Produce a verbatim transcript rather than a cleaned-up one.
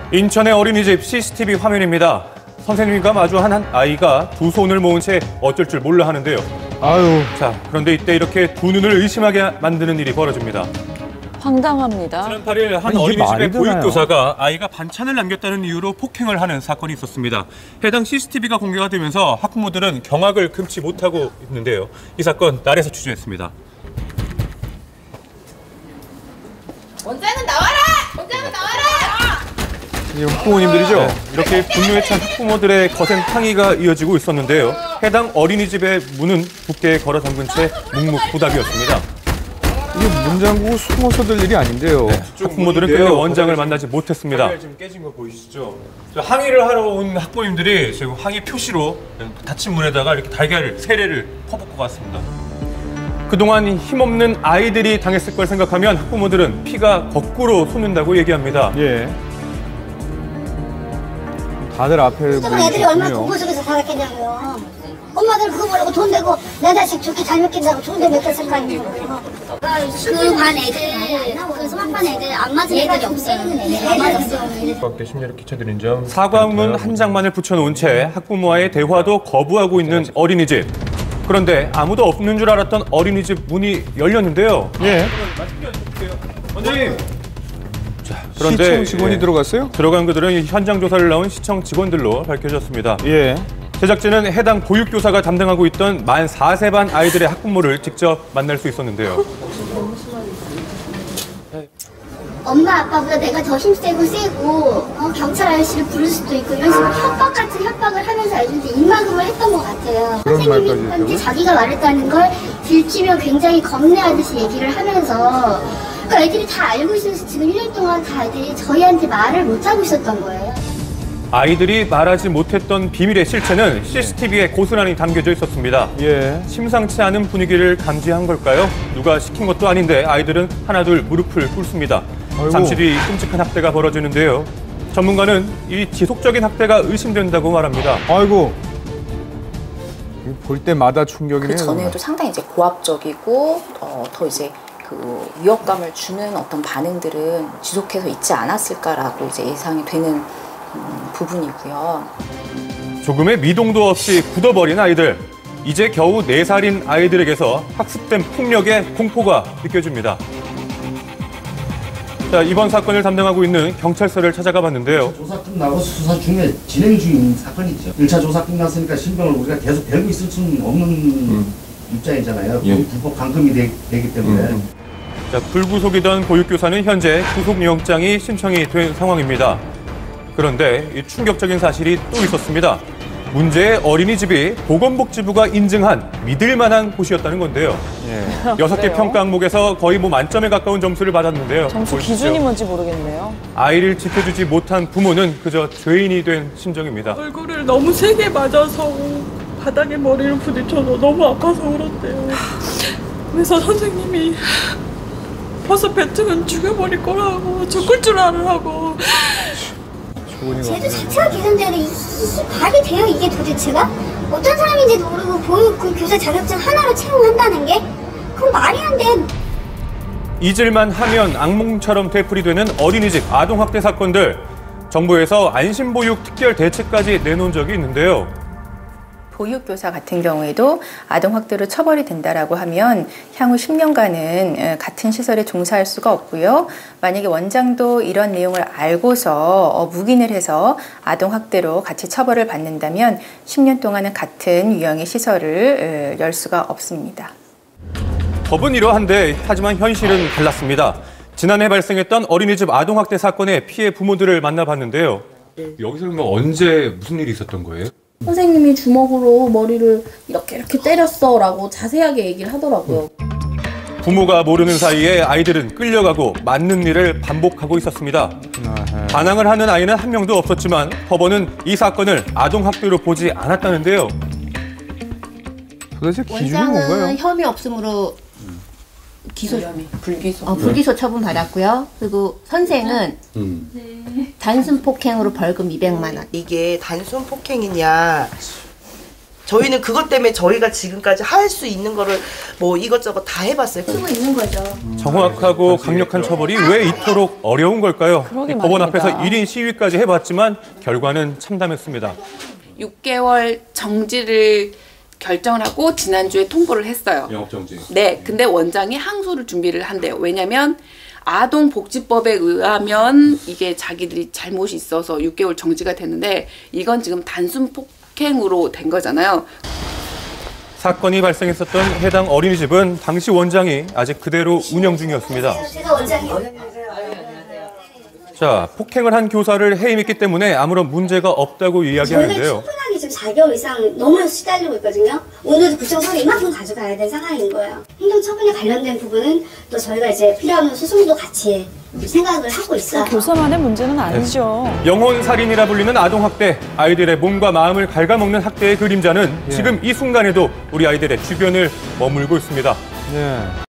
인천의 어린이집 씨씨티비 화면입니다. 선생님과 마주한 한 아이가 두 손을 모은 채 어쩔 줄 몰라 하는데요. 아유. 자, 그런데 이때 이렇게 두 눈을 의심하게 만드는 일이 벌어집니다. 황당합니다. 지난 팔 일 한 아니, 어린이집의 보육교사가 아이가 반찬을 남겼다는 이유로 폭행을 하는 사건이 있었습니다. 해당 씨씨티비가 공개가 되면서 학부모들은 경악을 금치 못하고 있는데요. 이 사건 날에서 취재했습니다. 원장은 나와라! 원장은 나와라! 이 학부모님들이죠. 네, 이렇게 분노에 찬 학부모들의 거센 항의가 이어지고 있었는데요. 해당 어린이집의 문은 굳게 걸어 잠근 채 묵묵부답이었습니다. 이게 문 잠그고 숨어서 될 일이 아닌데요. 네, 학부모들은 끌려 원장을 만나지 못했습니다. 지금 깨진 거 보이시죠? 항의를 하러 온 학부모님들이 지금 항의 표시로 닫힌 문에다가 이렇게 달걀을 세례를 퍼붓고 갔습니다. 그동안 힘없는 아이들이 당했을 걸 생각하면 학부모들은 피가 거꾸로 솟는다고 얘기합니다. 예. 다들 앞에 그동안 애들이 얼마나 공부 속에서 살았겠냐고요. 엄마들 그거 모르고 돈 내고 내 자식 좋게 잘 먹긴다고 좋은 데 먹였을 거 아니에요. 그 반 애들, 그 수학반 애들 안 맞은 애들이 없어요. 안 맞았어요. 학교에 심려를 끼쳐드린 점. 사과문 한 장만을 붙여놓은 채 학부모와의 대화도 거부하고 있는 어린이집. 그런데 아무도 없는 줄 알았던 어린이집 문이 열렸는데요. 예. 원장님. 자, 그런데 시청 직원이 예, 들어갔어요? 들어간 그들은 현장 조사를 나온 시청 직원들로 밝혀졌습니다. 예. 제작진은 해당 보육교사가 담당하고 있던 만 네 세 반 아이들의 학부모를 직접 만날 수 있었는데요. 엄마 아빠보다 내가 더 힘세고 세고 어, 경찰 아저씨를 부를 수도 있고 이런 식으로 협박 같은 협박을 하면서 아이들한테 입막음을 했던 것 같아요. 선생님한테 자기가 말했다는 걸 들키며 굉장히 겁내하듯이 얘기를 하면서 그 애들이 다 알고 있어서 지금 일 년 동안 다 애들이 저희한테 말을 못하고 있었던 거예요. 아이들이 말하지 못했던 비밀의 실체는 씨씨티비에 고스란히 담겨져 있었습니다. 예. 심상치 않은 분위기를 감지한 걸까요? 누가 시킨 것도 아닌데 아이들은 하나둘 무릎을 꿇습니다. 아이고. 잠시 뒤 끔찍한 학대가 벌어지는데요. 전문가는 이 지속적인 학대가 의심된다고 말합니다. 아이고. 볼 때마다 충격이네요. 그 전에도 상당히 이제 고압적이고 어, 더 이제 그 위협감을 주는 어떤 반응들은 지속해서 있지 않았을까라고 이제 예상이 되는 음, 부분이고요. 조금의 미동도 없이 굳어버린 아이들. 이제 겨우 네 살인 아이들에게서 학습된 폭력의 공포가 느껴집니다. 자, 이번 사건을 담당하고 있는 경찰서를 찾아가 봤는데요. 조사 끝나고 수사 중에 진행 중인 사건이죠. 일 차 조사 끝났으니까 신병을 우리가 계속 벨고 있을 수는 없는 음. 입장이잖아요. 예. 불법 감금이 되, 되기 때문에. 음. 자, 불구속이던 보육교사는 현재 구속영장이 신청이 된 상황입니다. 그런데 이 충격적인 사실이 또 있었습니다. 문제의 어린이집이 보건복지부가 인증한 믿을 만한 곳이었다는 건데요. 예. 여섯 개 평가 항목에서 거의 뭐 만점에 가까운 점수를 받았는데요. 점수 보십시오. 기준이 뭔지 모르겠네요. 아이를 지켜주지 못한 부모는 그저 죄인이 된 심정입니다. 얼굴을 너무 세게 맞아서 바닥에 머리를 부딪혀서 너무 아파서 울었대요. 그래서 선생님이 벌써 배트는 죽여버릴 거라고 죽을 줄 알으라고. 쟤도 자체가 개선돼야 돼. 이, 이, 이 말이 돼요 이게 도대체가? 어떤 사람인지도 모르고 보육 그 교사 자격증 하나로 채용한다는 게? 그건 말이 안 돼. 잊을만 하면 악몽처럼 되풀이되는 어린이집 아동학대 사건들. 정부에서 안심보육 특별 대책까지 내놓은 적이 있는데요. 보육교사 같은 경우에도 아동학대로 처벌이 된다라고 하면 향후 십 년간은 같은 시설에 종사할 수가 없고요. 만약에 원장도 이런 내용을 알고서 묵인을 해서 아동학대로 같이 처벌을 받는다면 십 년 동안은 같은 유형의 시설을 열 수가 없습니다. 법은 이러한데 하지만 현실은 달랐습니다. 지난해 발생했던 어린이집 아동학대 사건의 피해 부모들을 만나봤는데요. 여기서 그러면 언제 무슨 일이 있었던 거예요? 선생님이 주먹으로 머리를 이렇게 이렇게 때렸어라고 자세하게 얘기를 하더라고요. 부모가 모르는 사이에 아이들은 끌려가고 맞는 일을 반복하고 있었습니다. 반항을 하는 아이는 한 명도 없었지만 법원은 이 사건을 아동학대로 보지 않았다는데요. 도대체 기준이 뭔가요? 원장은 혐의 없음으로 기소, 불기소. 어, 불기소 처분 받았고요. 그리고 선생은 음. 단순 폭행으로 벌금 이백만 원. 이게 단순 폭행이냐 저희는 그것 때문에 저희가 지금까지 할 수 있는 거를 뭐 이것저것 다 해봤어요. 쓰고 있는 거죠. 정확하고 강력한 처벌이 왜 이토록 어려운 걸까요? 그러게 법원 말입니다. 앞에서 일 인 시위까지 해봤지만 결과는 참담했습니다. 육 개월 정지를 결정을 하고 지난주에 통보를 했어요. 영업정지. 네, 근데 원장이 항소를 준비를 한대요. 왜냐면 아동복지법에 의하면 이게 자기들이 잘못이 있어서 육 개월 정지가 됐는데 이건 지금 단순 폭행으로 된 거잖아요. 사건이 발생했었던 해당 어린이집은 당시 원장이 아직 그대로 운영 중이었습니다. 제가 원장이에요. 자, 폭행을 한 교사를 해임했기 때문에 아무런 문제가 없다고 저희가 이야기하는데요. 충분하게 지금 사 개월 이상 너무 시달리고 있거든요. 오늘도 구청서로 이만큼 가져가야 될 상황인 거예요. 행정처분에 관련된 부분은 또 저희가 이제 필요하면 소송도 같이 생각을 하고 있어요. 교사만의 문제는 아니죠. 영혼살인이라 불리는 아동학대, 아이들의 몸과 마음을 갉아먹는 학대의 그림자는 예. 지금 이 순간에도 우리 아이들의 주변을 머물고 있습니다. 네.